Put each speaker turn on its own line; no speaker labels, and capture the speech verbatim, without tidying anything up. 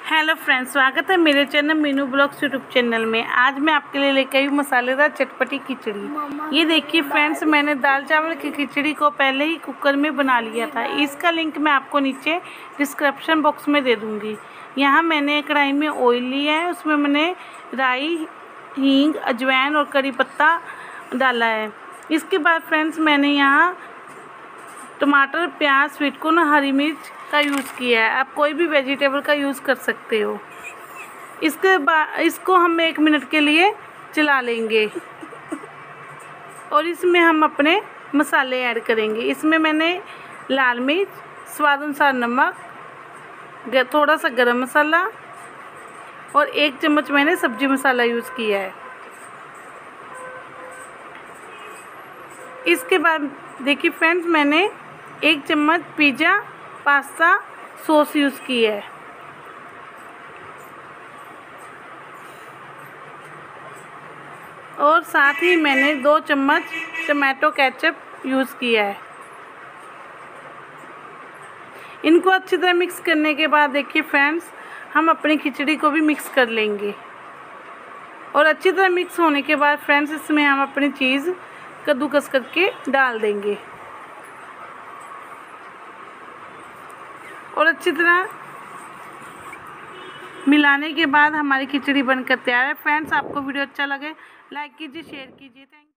Hello friends, स्वागत है मेरे channel Meenu blogs YouTube channel में। आज मैं आपके लिए लेकर आई हूँ मसालेदार चटपटी खिचड़ी। ये देखिए फ्रेंड्स, मैंने दाल चावल की खिचड़ी को पहले ही कुकर में बना लिया था। इसका लिंक मैं आपको नीचे डिस्क्रिप्शन बॉक्स में दे दूँगी। यहाँ मैंने कढ़ाई में ऑयल लिया है, उसमें मैंने राई, हींग, अजवाइन और करी पत्ता डाला है। इसके बाद फ्रेंड्स मैंने यहाँ टमाटर, प्याज, स्वीट कॉर्न, हरी मिर्च का यूज़ किया है। आप कोई भी वेजिटेबल का यूज़ कर सकते हो। इसके बाद इसको हम एक मिनट के लिए चला लेंगे और इसमें हम अपने मसाले ऐड करेंगे। इसमें मैंने लाल मिर्च, स्वाद अनुसार नमक, थोड़ा सा गरम मसाला और एक चम्मच मैंने सब्जी मसाला यूज़ किया है। इसके बाद देखिए फ्रेंड्स, मैंने एक चम्मच पिज़्ज़ा पास्ता सॉस यूज़ की है और साथ ही मैंने दो चम्मच टमाटो केचप यूज़ किया है। इनको अच्छी तरह मिक्स करने के बाद देखिए फ्रेंड्स, हम अपनी खिचड़ी को भी मिक्स कर लेंगे और अच्छी तरह मिक्स होने के बाद फ्रेंड्स, इसमें हम अपनी चीज़ कद्दूकस करके डाल देंगे और अच्छी तरह मिलाने के बाद हमारी खिचड़ी बनकर तैयार है। फ्रेंड्स, आपको वीडियो अच्छा लगे लाइक कीजिए, शेयर कीजिए। Thank you.